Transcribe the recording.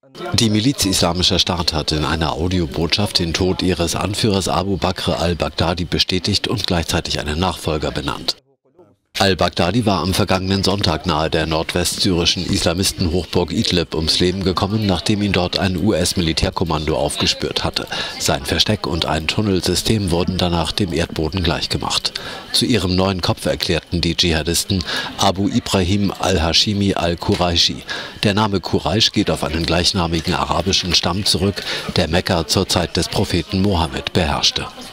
Die Miliz Islamischer Staat hat in einer Audiobotschaft den Tod ihres Anführers Abu Bakr al-Baghdadi bestätigt und gleichzeitig einen Nachfolger benannt. Al-Baghdadi war am vergangenen Sonntag nahe der nordwestsyrischen Islamistenhochburg Idlib ums Leben gekommen, nachdem ihn dort ein US-Militärkommando aufgespürt hatte. Sein Versteck und ein Tunnelsystem wurden danach dem Erdboden gleichgemacht. Zu ihrem neuen Kopf erklärten die Dschihadisten Abu Ibrahim al-Hashimi al-Quraishi. Der Name Quraish geht auf einen gleichnamigen arabischen Stamm zurück, der Mekka zur Zeit des Propheten Mohammed beherrschte.